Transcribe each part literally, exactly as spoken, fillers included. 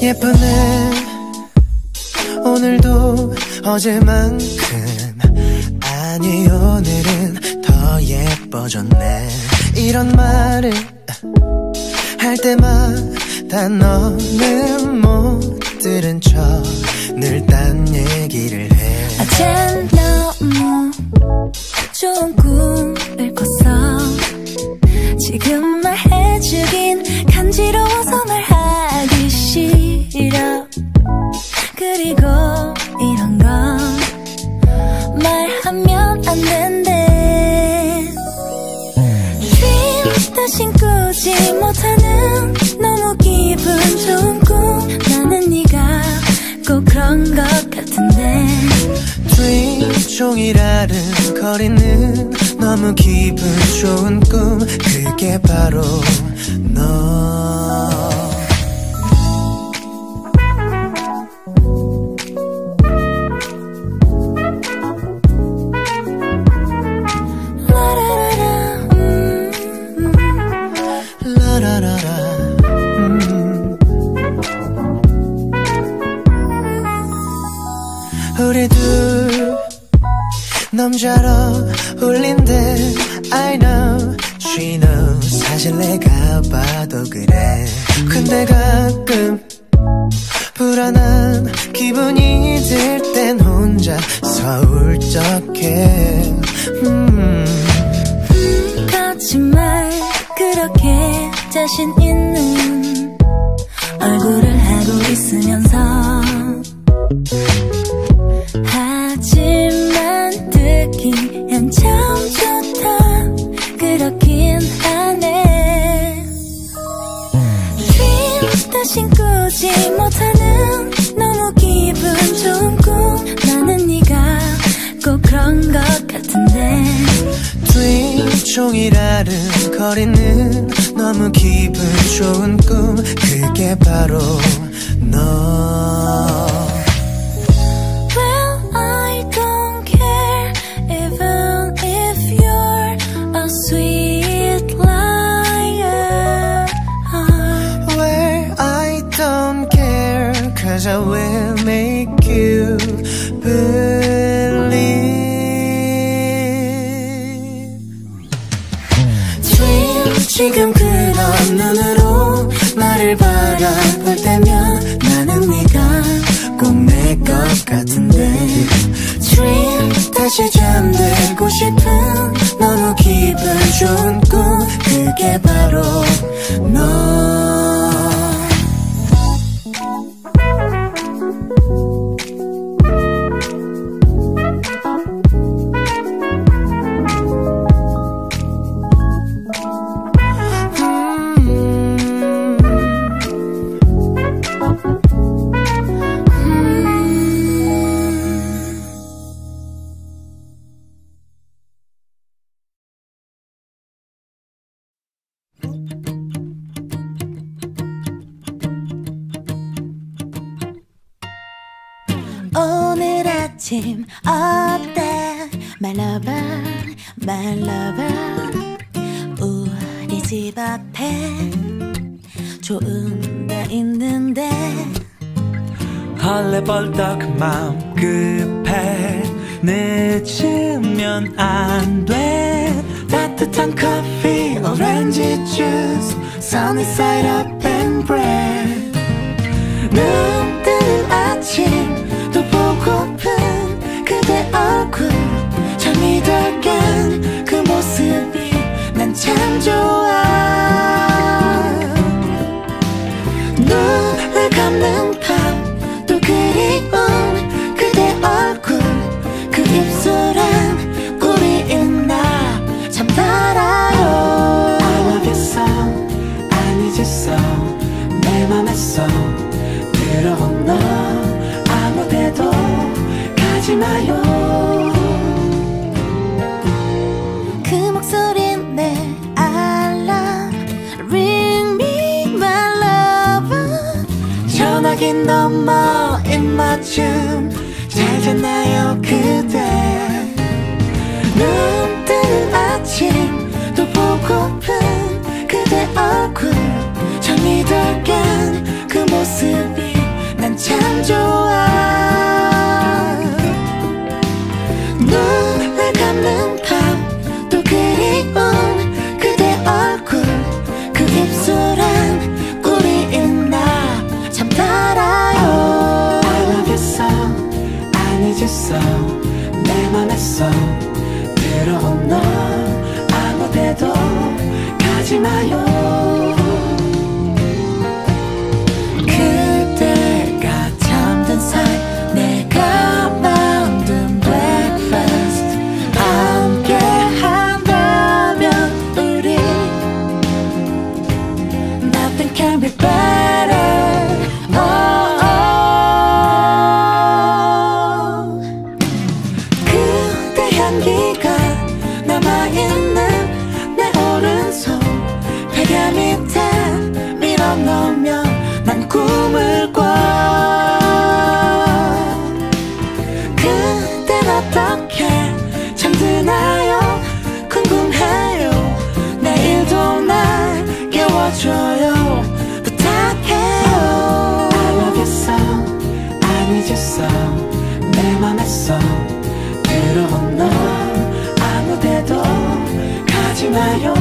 예쁘네 오늘도 어제만큼 아니 오늘은 더 예뻐졌네 이런 말을 할 때마다 너는 못 들은 척 늘 딴 얘기를 해 어젠 너무 좋은 꿈을 꿨어 지금 말해주긴 간지러워서 말하기 싫어 그리고 이런 건 말하면 안 된대 dream 다신 꾸지 못하는 너무 기분 좋은 꿈 나는 네가 꼭 그런 것 같은데 dream 종일 아른거리는 너무 기분 좋은 꿈 그게 바로 너 우리 둘 너무 잘 어울린대 I know, she knows 사실 내가 봐도 그래 근데 가끔 불안한 기분이 들 땐 혼자서 울적해 음. 음, 거짓말 그렇게 자신 있는 얼굴을 하고 있으면서 하지만 듣기엔 참 좋다 그렇긴 하네 dream 다신 꾸지 못하는 너무 기분 좋은 꿈 나는 네가 꼭 그런 것 같은데 dream 종일 아른거리는 너무 기분 좋은 꿈 그게 바로 너 Cause I will make you believe Dream 지금 그런 눈으로 나를 바라볼 때면 나는 네가 꼭 내 것 같은데 Dream 다시 잠들고 싶은 너무 기분 좋은 꿈 그게 바로 너 오늘 아침 어때 my lover my lover 우리 집 앞에 좋은 데 있는데 헐레벌떡 마음 급해 늦으면 안 돼 따뜻한 커피 오렌지 주스 sunny side up and bread 눈 뜨는 아침 또 보고픈 그대 얼굴 잠이 들간 그 모습이 난 참 좋아 눈을 감는 밤 또 그리운 그대 얼굴 그 입술엔 꿀이 있나 참 달아요 I love you so I need you so 내 맘에서 들어온 너 아무 데도 가지 마요 그 목소린 내 알람 Ring me my lover 전화기 넘어 입맞춤 잘 잤나요 그대 눈 뜨는 아침 또 보고픈 그대 얼굴 잠이 들간 그 모습이 난 참 좋아. 눈을 감는 밤 또 그리운 그대 얼굴 그 입술엔 꿀이 있나 참 달아요. I love you so I need you so 내 맘에 쏙 들어온 너 아무데도 가지 마요. 그대가 잠든 사이 내가 만든 breakfast 함께 한다면 우리 Nothing can be better. Oh, oh. 그대 향기가 남아있는 내 오른손 베개 밑에 밀어넣으면 난 꿈을 꿔. 그댄 어떻게 잠드나요? 궁금해요. 내일도 날 깨워줘요. 부탁해요. I love you so I need you so 내 맘에 쏙 들어온 너 아무데도 가지 마요.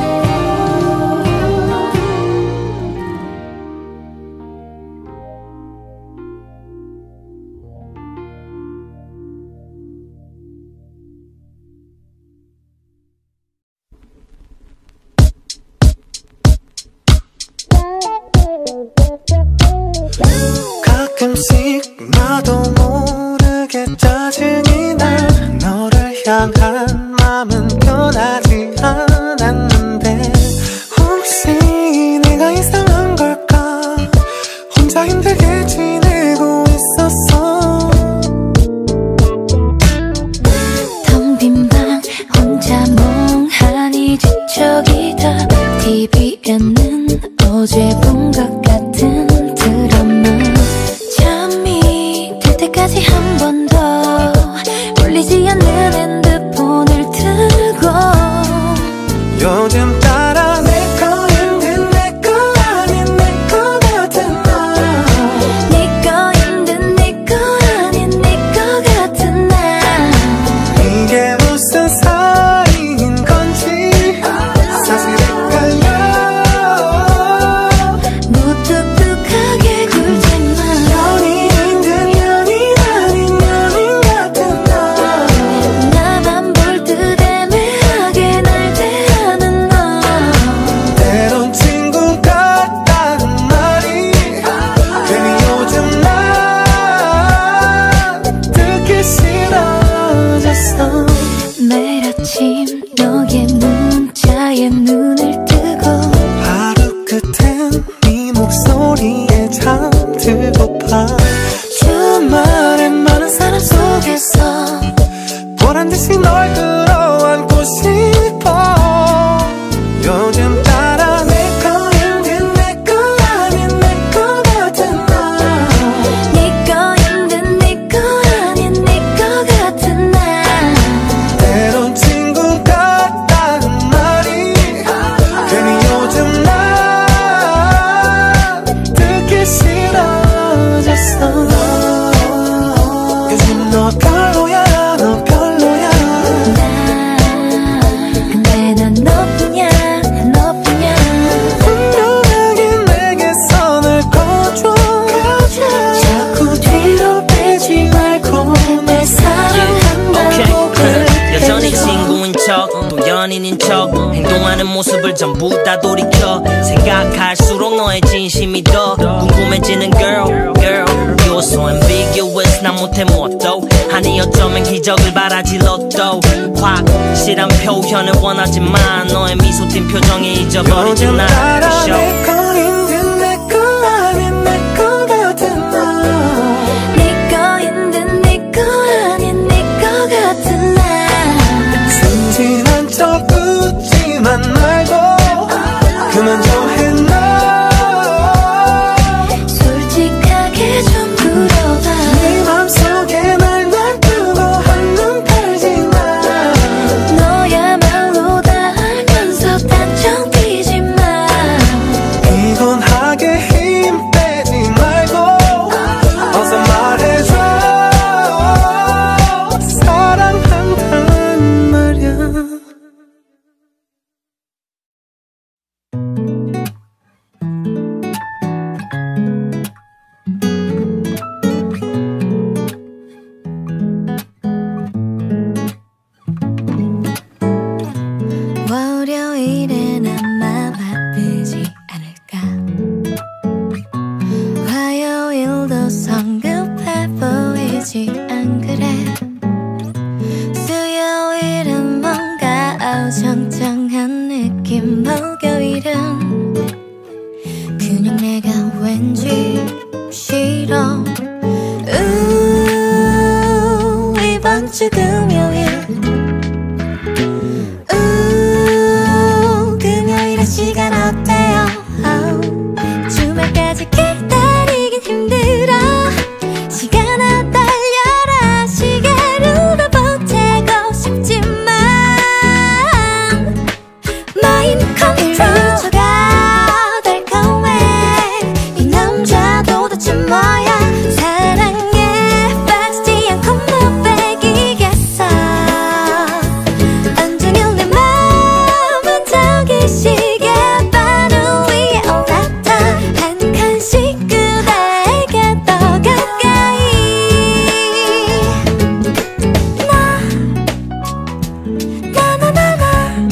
가끔씩 나도 모르게 짜증이 나. 너를 향한 마음은 변하지 않았는데 혹시 내가 이상한 걸까? 혼자 힘들게 지내고 있었어. 텅 빈 방 혼자 멍하니 뒤척이다. 티비에는 어제 본 것 같은 드라마. 잠이 들 때까지 한 번 더 울리지 않는 핸드폰을 들고 요즘 따라 내 거인 내 거 아닌 내 거 같은 너. 네 거인 듯 네 거 아닌 네 거 같은 나. 이게 무슨 사이인 건지 사실 헷갈려. 무뚝뚝하게 굴지마. 연인인 듯 연인 아닌 연인 같은 너. 나만 볼 듯 애매하게 날 대하는 너. 때론 친구 같다는 말이 괜히 요즘 난 듣기 싫어졌어. 매일 아침 너의 문자에 눈을 뜨고 하루 끝엔 네 목소리에 잠들고파. 주말엔 많은 사람 속에서 보란듯이 널 끌어안고 싶어. 요즘 따라 내 거인 듯 내 거 아닌 내 거 같은 너. 네 거인 듯 네 거 아닌 네 거 같은 나. 때론 친구 같다는 말이 괜히 요즘 난 듣기 싫어졌어. 요즘 너 별로야 너 별로야. 근데 난 너뿐이야 너뿐이야. 분명하게 내게 선을 꺼줘. 자꾸 뒤로 빼지 말고 내 사랑한다고 그래. 여전히 친구인 척 또 연인인 척 행동하는 모습을 전부 다 돌이켜 생각할수록 너의 진심이 더 궁금해지는 girl girl You're so ambiguous 난 못해 뭣도 아니 어쩌면 기적을 바라지 로또 확실한 표현을 원하지만 너의 미소 띈 표정에 잊어버리지 요즘 날 따라 show. 내 거인 듯 내 거 아닌 내 거 같은 너. 네 거인 듯 네 거 아닌 네 거 같은 나. 순진한 척 웃지만 말고 그만 좀 해 너. 솔직하게 좀 물어봐. 네 맘속에 날 놔두고 한눈 팔지 마. 너야말로 다 알면서 단정 뛰지 마. 피곤하게 힘 빼지 말고 시간 어때요? oh. 주말까지 기다리긴 힘들어 시간아 달려라 시계로 보태고 싶지만 마인 컨트롤 훔쳐가 달콤해 이 남자 도대체 뭐야 사랑에 빠지지 않고 못 빼기겠어 온종일 내 맘은 저기 시계 바로 위에 올랐다 한 칸씩 그대에게 더 가까이 나 나나나나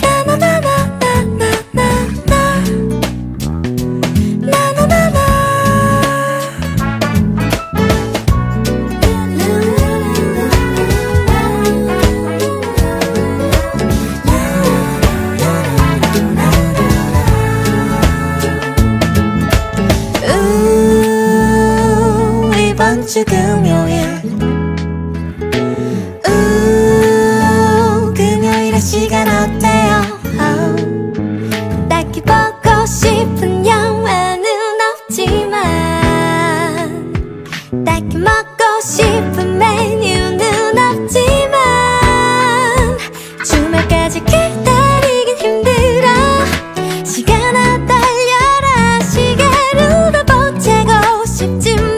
이번 주 금요일 우 금요일에 시간 어때요? oh. 딱히 보고 싶은 영화는 없지만 딱히 먹고 싶은 메뉴는 없지만 주말까지 기다리긴 힘들어 시간아 달려라 시계로 보태고 싶지만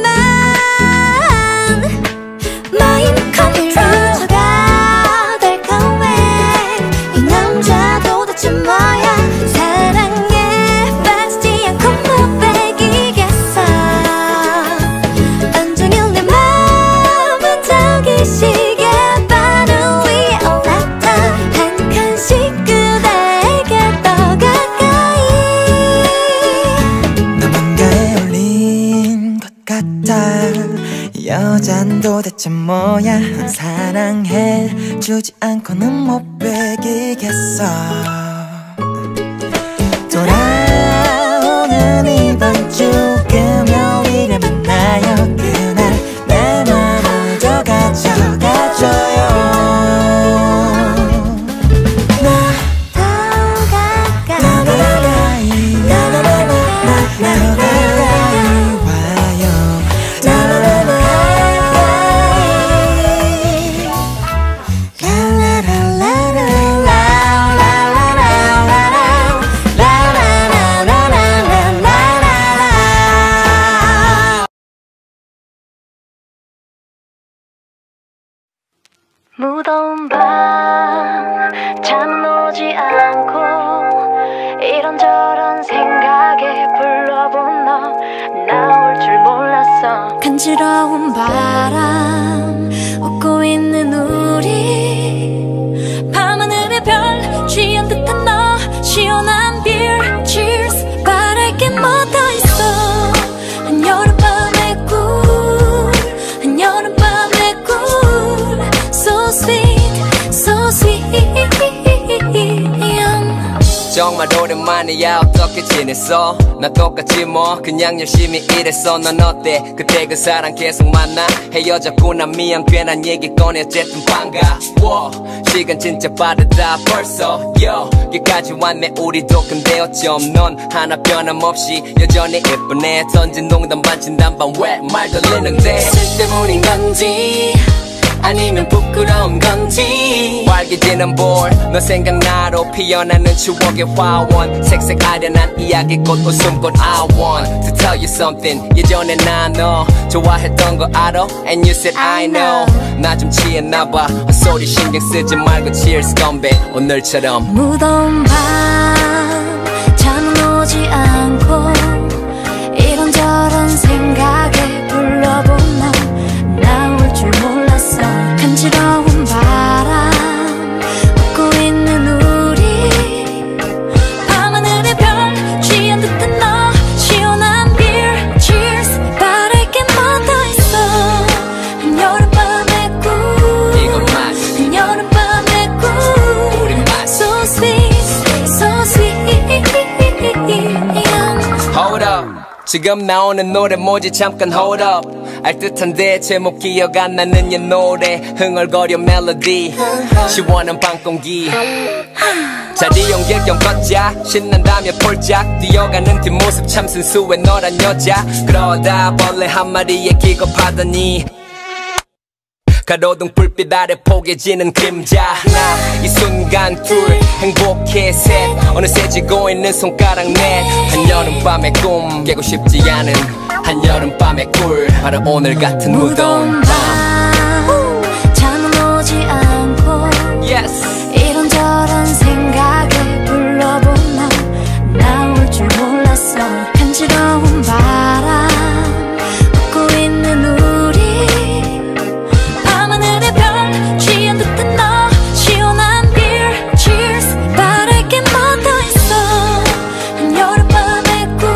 마인 컨트롤 훔쳐가 달콤해 이 남자 도대체 뭐야 사랑에 빠지지 않고 못 빼기겠어 온종일 내 맘은 저기 시계 바로 위에 올랐다 한 칸씩 그대에게 더 가까이 너 뭔가에 올린 것 같아 이 여잔 도대체 뭐야 난 사랑해주지 않고는 못 베기겠어 돌아오는 이번 주 금요일에 만나요 그날 내 맘을 더 가져가줘요 나 더 가까이 더 가까이 더 가까이 와요 무더운 밤 잠은 오지 않고 이런저런 생각에 불러본 너 나올 줄 몰랐어 간지러운 바람 웃고 있는 우리 밤하늘의 별 취한 듯한 너 시원한 beer cheers 바랄 게 뭐 더 있어 한여름밤의 꿀 한여름밤의 꿀 So sweet, so sweet. 정말 오랜만이야 어떻게 지냈어 나 똑같지 뭐 그냥 열심히 일했어 넌 어때 그때 그 사람 계속 만나 헤어졌구나 미안 괜한 얘기 꺼내 어쨌든 반가워 시간 진짜 빠르다 벌써 여기까지 왔네 우리도 근데 어쩜 넌 하나 변함없이 여전히 예쁘네 던진 농담 반 진담반 왜 말 돌리는데 술 때문인 건지 아니면 부끄러운 건지 빨개지는 볼 너 생각나로 피어나는 추억의 화원 색색 아련한 이야기꽃 웃음꽃 I want to tell you something 예전에 나 너 좋아했던 거 알아? And you said I know 나 좀 취했나봐 헛소리 신경 쓰지 말고 cheers 건배 오늘처럼 무더운 밤 잠은 오지 않고 이런저런 생각에 불러본 너 나올 줄 몰랐어 간지러운 바람 웃고 있는 우리 밤하늘의 별 취한 듯한 너 시원한 beer cheers 바랄 게 뭐 더 있어 한여름밤의 꿀 한여름밤의 꿀 So sweet so sweet Hold up 지금 나오는 노래 뭐지 잠깐 hold up 알 듯한데 제목 기억 안 나는 옛 노래 흥얼거려 멜로디 시원한 밤 공기 자리 옮길 겸 걷자 신난다며 폴짝 뛰어가는 뒷모습 참 순수해 너란 여자 그러다 벌레 한 마리에 기겁하더니 가로등 불빛 아래 포개지는 그림자 하나 이 순간 둘 행복해 셋 어느새 쥐고 있는 손가락 넷 한여름밤의 꿈 깨고 싶지 않은 한여름밤의 꿀 바로 오늘 같은 무더운 밤 잠은 오지 않고 yes. 이런저런 생각에 불러본 너 나올 줄 몰랐어 간지러운 바람 웃고 있는 우리 밤하늘의 별 취한 듯한 너 시원한 beer cheers 바랄게 뭐 더 있어 한여름밤의 꿈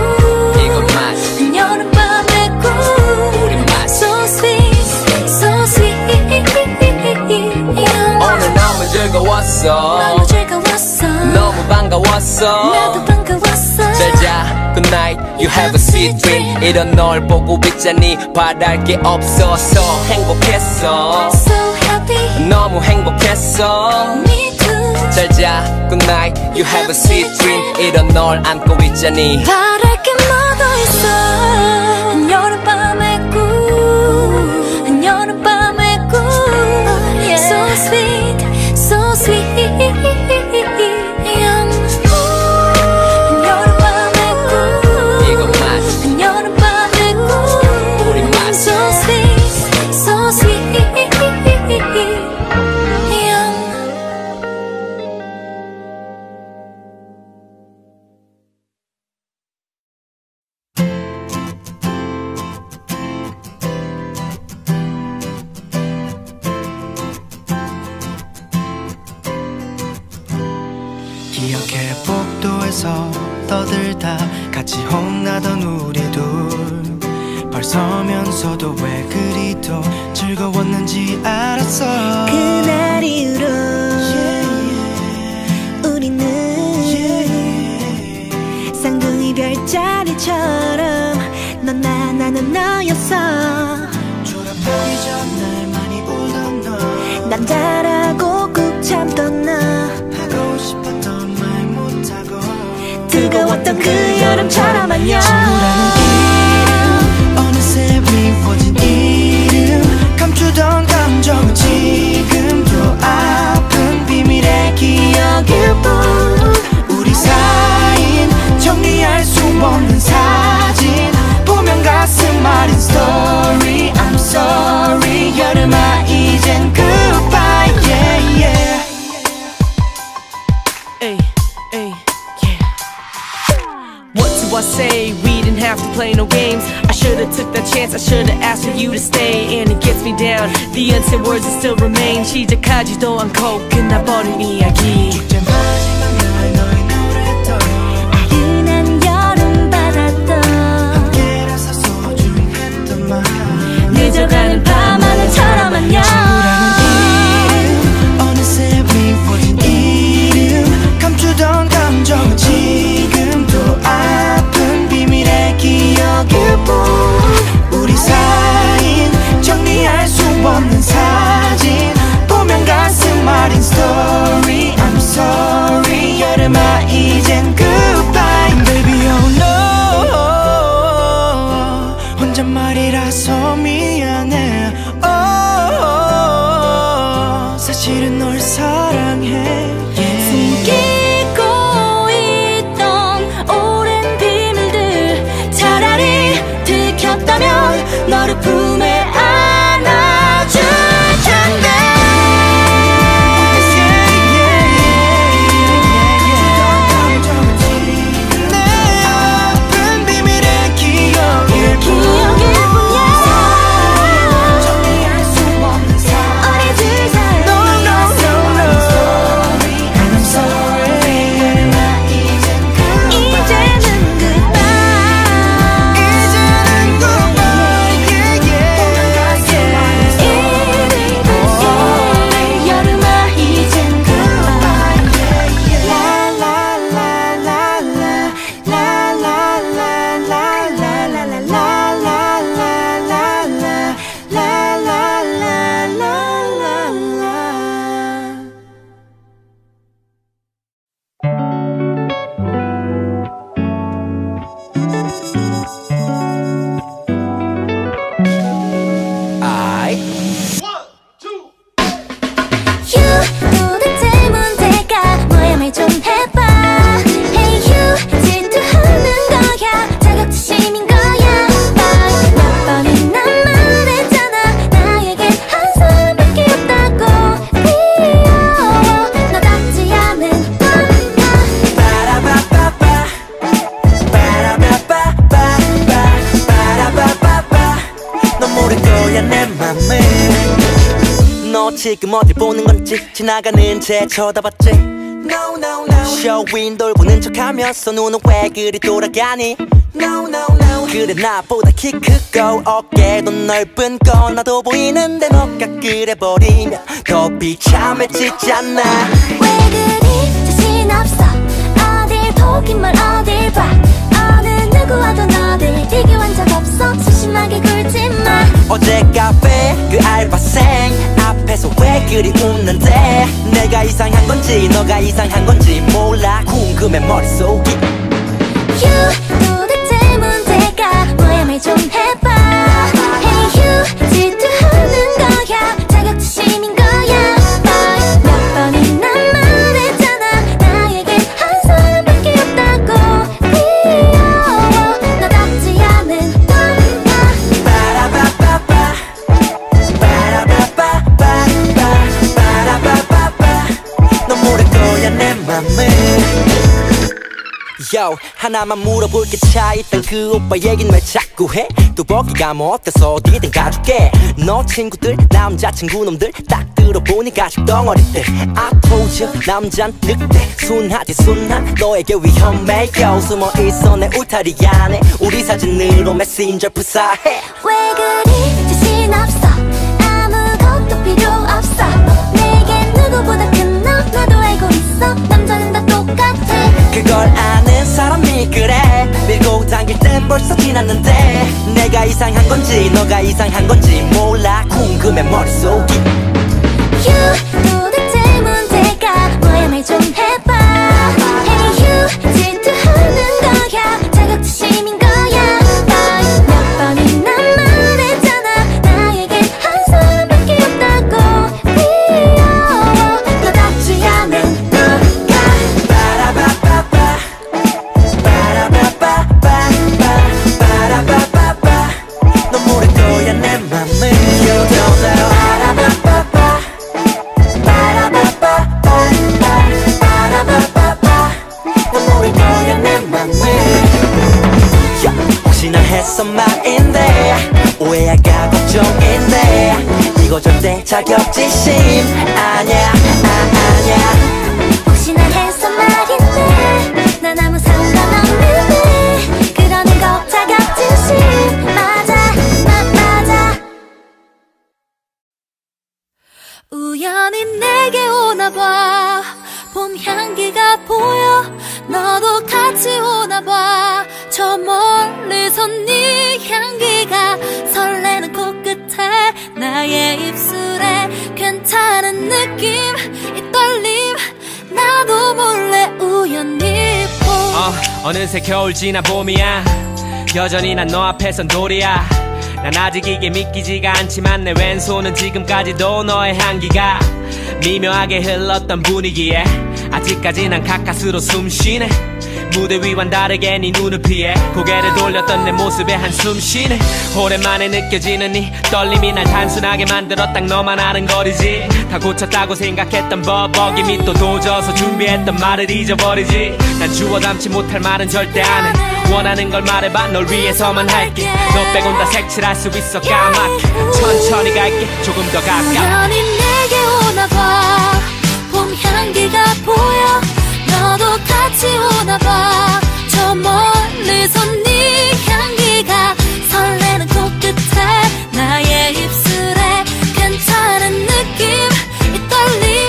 한여름밤의 꿈 우리 맛 so sweet so sweet 오늘 너무 즐거웠어 너무 즐거웠어 너무 반가웠어 나도 반가웠어 잘자 good night you have a sweet dream 이런 널 보고 있자니 바랄 게 없어서 행복했어 so happy 너무 행복했어 me too 잘자 good night you have a sweet dream 이런 널 안고 있자니 바랄 게 뭐 더 있어 한여름밤의 꿈 한여름밤의 꿈 yeah. so sweet so sweet 한여름밤의 꿈 이건 맛 한여름밤의 꿈 우리 맛 so sweet so sweet 기억해 복도에서 떠들다 같이 혼나던 우리 둘 벌서면서도 왜 그리도 즐거웠는지 알았어 그날 이후로 우리는 쌍둥이 별자리처럼 넌 나 나는 너였어 졸업하기 전날 많이 울던 너 남자라고 꾹 참던 너 하고 싶었던 말 못하고 뜨거웠던 그 여름처럼 안녕 친구라는 이름 어느새 미워진 이름 감추던 감정은 지금도 아픈 비밀의 기억일 뿐 우리 사이인 정리할 수 없는 사진 보면 가슴 아린 story I'm sorry 여름아 이젠 goodbye yeah yeah Ay, ay, yeah. What do I say? We didn't have to play no games. I should've took that chance. I should've asked for you to stay. And it gets me down. The unsaid words that still remain. 시작하지도 않고 끝나버린 이야기. 축제 마지막 날 너의 노래도 아른한 여름바다도 함께라서 소중했던 말 늦어가는 밤하늘처럼 안녕 어느새 미워진 이름 감추던 감정은 지금도 아픈 비밀의 기억일 뿐 우리 사이인 정리할 수 없는 사진 보면 가슴 아린 story I'm sorry 지금 어딜 보는 건지 지나가는 쟤 쳐다봤지 No no no 쇼윈 돌보는 척하면서 눈은 왜 그리 돌아가니 No no no 그래 나보다 키 크고 어깨도 넓은 거 나도 보이는데 너가 그래버리면 더 비참해지잖아 왜 그리 자신 없어 어딜 보기만 어딜 봐 어느 누구와도 너를 비교한 적 없어 소심하게 굴지마 어제 카페 그 알바생 앞에서 왜 그리 웃는데 내가 이상한 건지 너가 이상한 건지 몰라 궁금해 머릿속이 You 도대체 문제가 뭐야 말 좀 해봐 Hey you 질투하는 거야 자격지심인 거야 Boy 몇 번이나 말했잖아 나에겐 한 사람밖에 없다고 귀여워 너답지 않은 놈아 빠라바빠빠 빠라바빠빠 빠라바빠빠 넌 모를 거야 내 맘을 Yo, 하나만 물어볼게 차있던 그 오빠 얘긴 왜 자꾸 해? 뚜벅이가 뭐 어때서 어디든 가줄게 너 친구들 남자친구 놈들 딱 들어보니 가죽 덩어리들 I told you 남잔 늑대 순하지 순한 너에게 위험해 yo 숨어있어 내 울타리 안에 우리 사진으로 메신저 불사해 왜 그리 자신 없어 아무것도 필요 없어 내겐 누구보다 큰 너 나도 알고 있어 남자는 다 똑같아 그걸 아는 사람이 그래 밀고 당길 땐 벌써 지났는데 내가 이상한 건지 너가 이상한 건지 몰라 궁금해 머릿속이 You 도대체 문제가 뭐야 말 좀 해봐 Hey you 질투하는 거야 자격지심인 거야 Boy 몇 번이나 말했잖아 나에겐 한 사람밖에 없다고 귀여워 너답지 않은 너가 빠라바빠빠 빠라바빠빠 빠라바빠빠 넌 모를 거야 내 맘을 You don't know 빠라바빠빠 빠라바빠빠 빠라바빠빠 넌 모를 거야 내 맘을 혹시나 했어 말인데 오해할까 걱정인데 이거 절대 자격지심 아냐 아 아냐 혹시나 해서 말인데 난 아무 상관없는데 그러는 거 자격지심 맞아 마, 맞아 우연히 내게 오나봐 봄 향기가 보여 너도 같이 오나봐 저 멀리서 네 향기가 설레는 코끝에 나의 입술에 괜찮은 느낌 이 떨림 나도 몰래 우연히 봄 어, 어느새 겨울 지나 봄이야 여전히 난 너 앞에선 돌이야 난 아직 이게 믿기지가 않지만 내 왼손은 지금까지도 너의 향기가 미묘하게 흘렀던 분위기에 아직까지 난 가까스로 숨쉬네 무대 위와는 다르게 네 눈을 피해 고개를 돌렸던 내 모습에 한숨 쉬네 오랜만에 느껴지는 이 떨림이 날 단순하게 만들어 딱 너만 아는 거리지 다 고쳤다고 생각했던 법 어김이 또 도져서 준비했던 말을 잊어버리지 난 주워 담지 못할 말은 절대 안 해 원하는 걸 말해봐 널 위해서만 할게 너 빼곤 다 색칠할 수 있어 까맣게 천천히 갈게 조금 더 가까워 우연히 내게 오나봐 봄 향기가 보여 너도 같이 오나봐 저 멀리서 네 향기가 설레는 코끝에 나의 입술에 괜찮은 느낌 이 떨림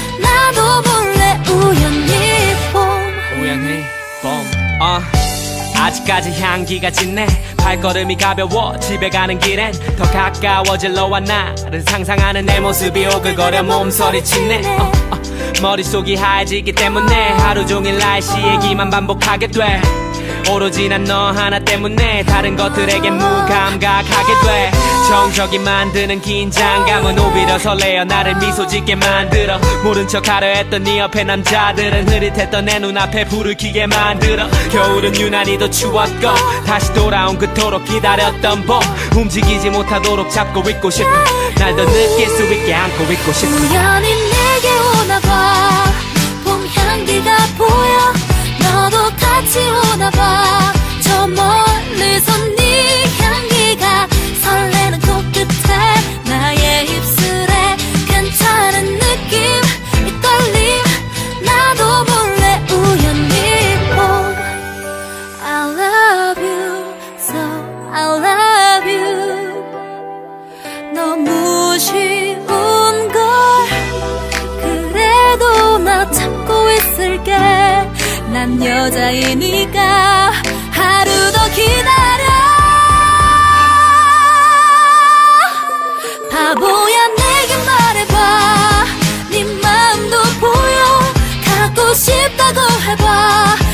나도 몰래 우연히 봄 우연히 봄 어. 아직까지 향기가 짙네 발걸음이 가벼워 집에 가는 길엔 더 가까워질 너와 나를 상상하는 내 모습이 오글거려 몸서리치네 어, 어. 머릿속이 하얘지기 때문에 하루 종일 날씨 얘기만 반복하게 돼 오로지 난 너 하나 때문에 다른 것들에겐 무감각하게 돼 정적이 만드는 긴장감은 오히려 설레어 나를 미소 짓게 만들어 모른 척하려 했던 네 옆에 남자들은 흐릿했던 내 눈앞에 불을 켜게 만들어 겨울은 유난히 더 추웠고 다시 돌아온 그토록 기다렸던 봄 움직이지 못하도록 잡고 있고 싶어 날 더 느낄 수 있게 안고 있고 싶어 우연히 내게 오나봐 봄 향기가 보여 너도 같이 오나봐 저 멀리서 네 향기가 설레는 코끝에 나의 입술에 괜찮은 난 여자이니까 하루 더 기다려. 바보야 내게 말해봐. 네 마음도 보여. 갖고 싶다고 해봐.